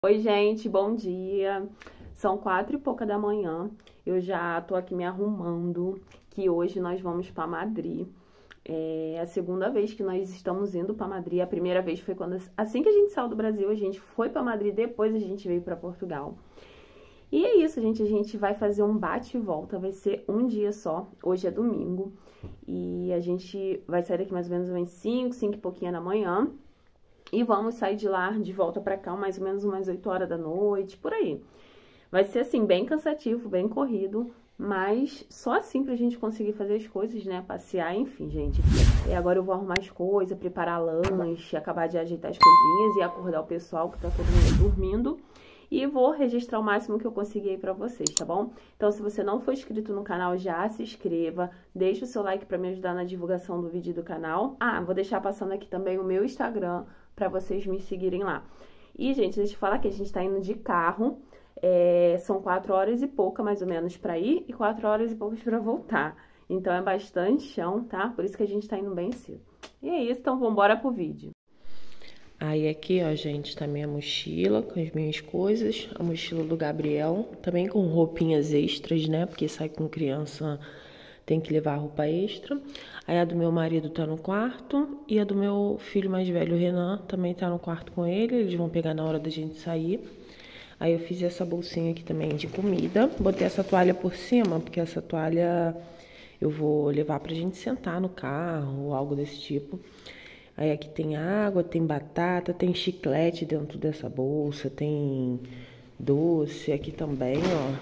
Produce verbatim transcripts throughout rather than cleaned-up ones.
Oi, gente, bom dia. São quatro e pouca da manhã. Eu já tô aqui me arrumando, que hoje nós vamos para Madrid. É a segunda vez que nós estamos indo para Madrid. A primeira vez foi quando, assim que a gente saiu do Brasil, a gente foi para Madrid, depois a gente veio para Portugal. E é isso, gente, a gente vai fazer um bate e volta, vai ser um dia só. Hoje é domingo e a gente vai sair daqui mais ou menos umas cinco, cinco e pouquinho da manhã. E vamos sair de lá, de volta pra cá, mais ou menos umas oito horas da noite, por aí. Vai ser, assim, bem cansativo, bem corrido, mas só assim pra gente conseguir fazer as coisas, né? Passear, enfim, gente. E agora eu vou arrumar as coisas, preparar lanche, acabar de ajeitar as coisinhas e acordar o pessoal que tá todo mundo dormindo. E vou registrar o máximo que eu conseguir aí pra vocês, tá bom? Então, se você não for inscrito no canal, já se inscreva. Deixa o seu like pra me ajudar na divulgação do vídeo do canal. Ah, vou deixar passando aqui também o meu Instagram pra vocês me seguirem lá. E, gente, deixa eu falar que a gente tá indo de carro. É, são quatro horas e pouca, mais ou menos, pra ir e quatro horas e poucas pra voltar. Então, é bastante chão, tá? Por isso que a gente tá indo bem cedo. E é isso, então vambora pro vídeo. Aí aqui, ó, gente, tá minha mochila com as minhas coisas, a mochila do Gabriel, também com roupinhas extras, né, porque sai com criança, tem que levar roupa extra. Aí a do meu marido tá no quarto e a do meu filho mais velho, o Renan, também tá no quarto com ele, eles vão pegar na hora da gente sair. Aí eu fiz essa bolsinha aqui também de comida, botei essa toalha por cima, porque essa toalha eu vou levar pra gente sentar no carro ou algo desse tipo. Aí aqui tem água, tem batata, tem chiclete dentro dessa bolsa, tem doce aqui também, ó.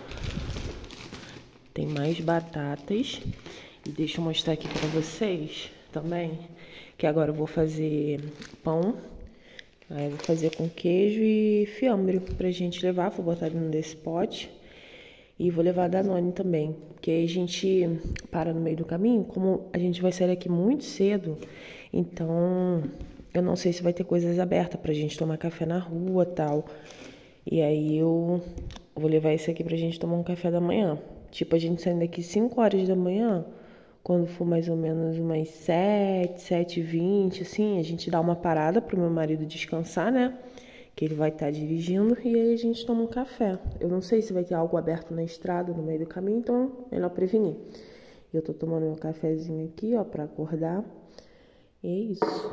Tem mais batatas. E deixa eu mostrar aqui pra vocês também, que agora eu vou fazer pão. Aí eu vou fazer com queijo e fiambre pra gente levar, vou botar dentro desse pote. E vou levar a Danone também, porque aí a gente para no meio do caminho, como a gente vai sair daqui muito cedo, então eu não sei se vai ter coisas abertas pra gente tomar café na rua e tal. E aí eu vou levar esse aqui pra gente tomar um café da manhã. Tipo, a gente saindo daqui cinco horas da manhã, quando for mais ou menos umas sete, sete e vinte, assim, a gente dá uma parada pro meu marido descansar, né? Que ele vai estar dirigindo e aí a gente toma um café. Eu não sei se vai ter algo aberto na estrada, no meio do caminho, então melhor prevenir. Eu tô tomando meu cafezinho aqui, ó, pra acordar. E é isso.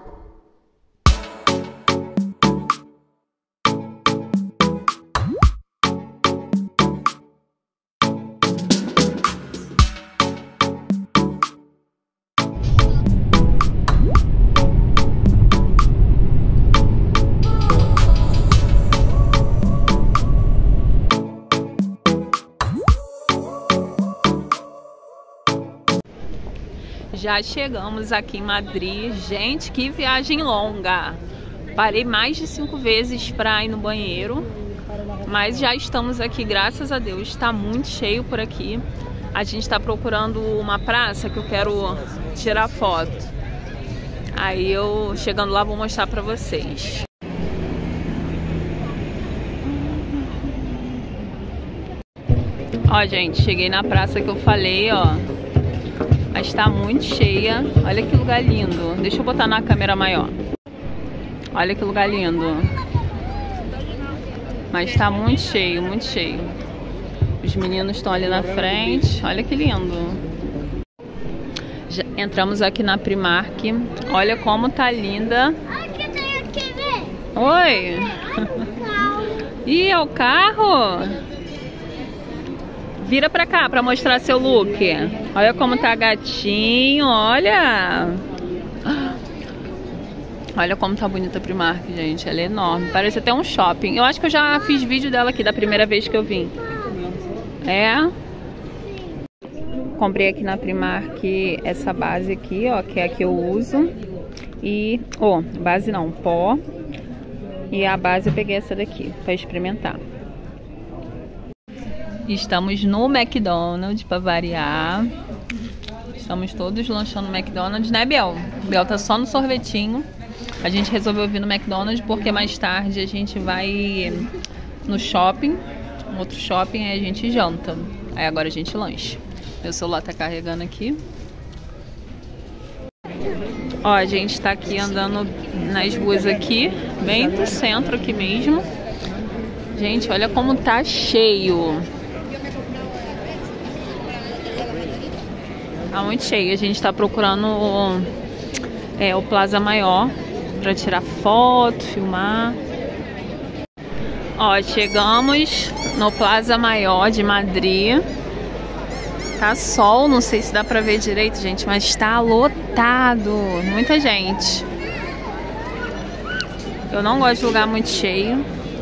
Já chegamos aqui em Madrid. Gente, que viagem longa. Parei mais de cinco vezes para ir no banheiro, mas já estamos aqui, graças a Deus. Está muito cheio por aqui. A gente está procurando uma praça que eu quero tirar foto. Aí eu, chegando lá, vou mostrar para vocês. Ó, gente, cheguei na praça que eu falei, ó. Mas tá muito cheia. Olha que lugar lindo. Deixa eu botar na câmera maior. Olha que lugar lindo. Mas tá muito cheio, muito cheio. Os meninos estão ali na frente. Olha que lindo. Já entramos aqui na Primark. Olha como tá linda. Oi. Ih, é o carro? Vira pra cá pra mostrar seu look. Olha como tá gatinho, olha. Olha como tá bonita a Primark, gente. Ela é enorme, parece até um shopping. Eu acho que eu já fiz vídeo dela aqui da primeira vez que eu vim. É? Comprei aqui na Primark essa base aqui, ó, que é a que eu uso. E, oh, base não, pó. E a base eu peguei essa daqui pra experimentar. Estamos no McDonald's para variar. Estamos todos lanchando no McDonald's, né, Bel? Bel tá só no sorvetinho. A gente resolveu vir no McDonald's porque mais tarde a gente vai no shopping, um outro shopping, aí a gente janta. Aí agora a gente lancha. Meu celular tá carregando aqui. Ó, a gente tá aqui andando nas ruas aqui, bem no centro aqui mesmo. Gente, olha como tá cheio. Tá muito cheio. A gente tá procurando é, o Plaza Maior pra tirar foto, filmar. Ó, chegamos no Plaza Maior de Madrid. Tá sol, não sei se dá pra ver direito, gente, mas tá lotado. Muita gente. Eu não gosto de lugar muito cheio,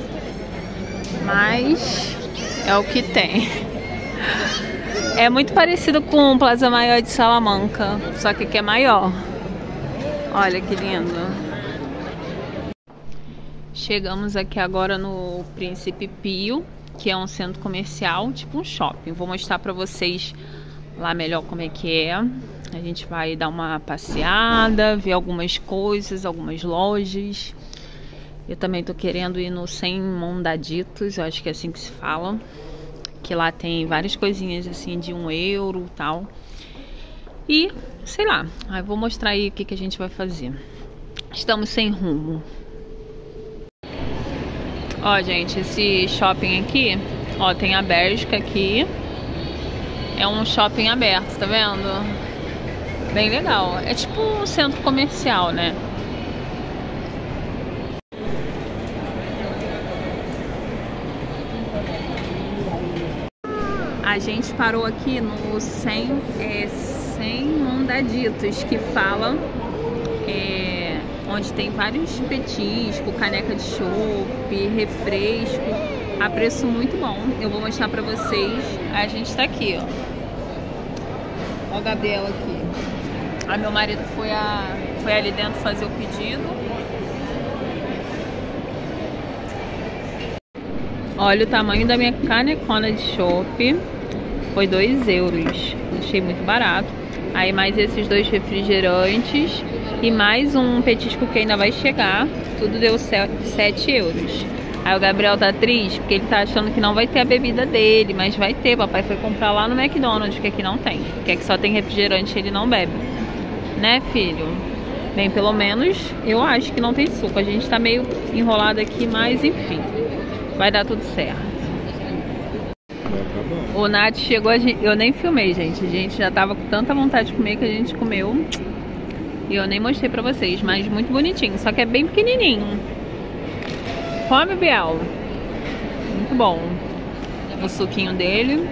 mas é o que tem. É muito parecido com o Plaza Maior de Salamanca, só que aqui é maior. Olha que lindo. Chegamos aqui agora no Príncipe Pio, que é um centro comercial, tipo um shopping. Vou mostrar pra vocês lá melhor como é que é. A gente vai dar uma passeada, ver algumas coisas, algumas lojas. Eu também tô querendo ir no Sem Mondaditos, eu acho que é assim que se fala. Que lá tem várias coisinhas assim de um euro e tal. E, sei lá, aí vou mostrar aí o que, que a gente vai fazer. Estamos sem rumo. Ó, gente, esse shopping aqui, ó, tem a Bélgica aqui. É um shopping aberto, tá vendo? Bem legal. É tipo um centro comercial, né? A gente parou aqui no Sem, é, Sem Mondaditos, que fala é, onde tem vários petiscos, caneca de chopp, refresco, a preço muito bom. Eu vou mostrar pra vocês. A gente tá aqui, ó. Ó o Gabriel aqui. A meu marido foi, a, foi ali dentro fazer o pedido. Olha o tamanho da minha canecona de chopp. Foi dois euros. Achei muito barato. Aí mais esses dois refrigerantes e mais um petisco que ainda vai chegar. Tudo deu sete euros. Aí o Gabriel tá triste porque ele tá achando que não vai ter a bebida dele. Mas vai ter. Papai foi comprar lá no McDonald's, que aqui não tem. Que aqui só tem refrigerante e ele não bebe. Né, filho? Bem, pelo menos eu acho que não tem suco. A gente tá meio enrolado aqui, mas enfim. Vai dar tudo certo. O Nath chegou, eu nem filmei, gente. A gente já tava com tanta vontade de comer que a gente comeu. E eu nem mostrei pra vocês, mas muito bonitinho. Só que é bem pequenininho. Come, Biel. Muito bom. O suquinho dele.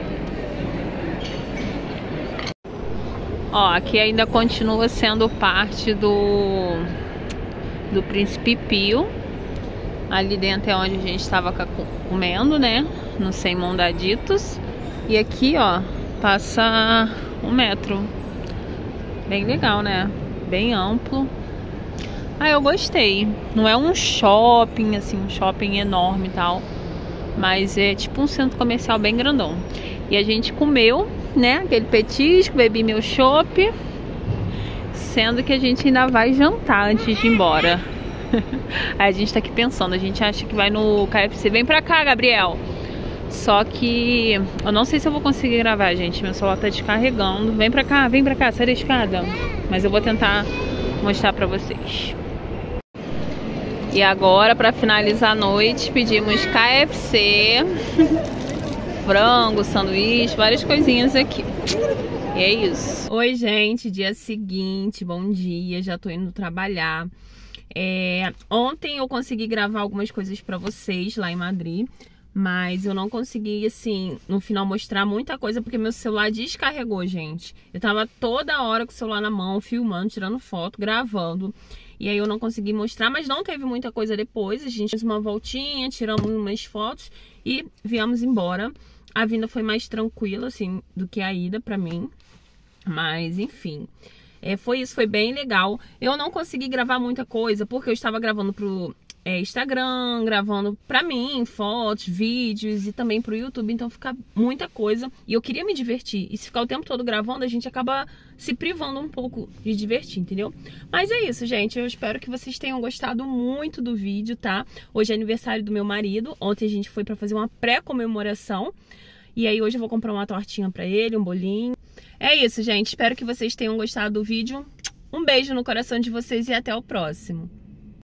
Ó, aqui ainda continua sendo parte do do Príncipe Pio. Ali dentro é onde a gente estava comendo, né? No Sem Mondaditos. E aqui, ó, passa um metro. Bem legal, né? Bem amplo. Ah, eu gostei. Não é um shopping, assim, um shopping enorme e tal. Mas é tipo um centro comercial bem grandão. E a gente comeu, né? Aquele petisco, bebi meu chopp. Sendo que a gente ainda vai jantar antes de ir embora. Aí a gente tá aqui pensando, a gente acha que vai no K F C. Vem pra cá, Gabriel. Só que eu não sei se eu vou conseguir gravar, gente. Meu celular tá descarregando. Vem pra cá, vem pra cá, sai da escada. Mas eu vou tentar mostrar pra vocês. E agora, pra finalizar a noite, pedimos K F C. Frango, sanduíche, várias coisinhas aqui. E é isso. Oi, gente, dia seguinte, bom dia. Já tô indo trabalhar. É, ontem eu consegui gravar algumas coisas pra vocês lá em Madrid, mas eu não consegui, assim, no final mostrar muita coisa porque meu celular descarregou, gente. Eu tava toda hora com o celular na mão, filmando, tirando foto, gravando. E aí eu não consegui mostrar, mas não teve muita coisa depois. A gente fez uma voltinha, tiramos umas fotos e viemos embora. A vinda foi mais tranquila, assim, do que a ida pra mim. Mas, enfim... É, foi isso, foi bem legal. Eu não consegui gravar muita coisa, porque eu estava gravando pro é, Instagram, gravando pra mim, fotos, vídeos e também pro YouTube, então fica muita coisa. E eu queria me divertir, e se ficar o tempo todo gravando, a gente acaba se privando um pouco de divertir, entendeu? Mas é isso, gente, eu espero que vocês tenham gostado muito do vídeo, tá? Hoje é aniversário do meu marido, ontem a gente foi pra fazer uma pré-comemoração. E aí hoje eu vou comprar uma tortinha pra ele, um bolinho. É isso, gente. Espero que vocês tenham gostado do vídeo. Um beijo no coração de vocês e até o próximo.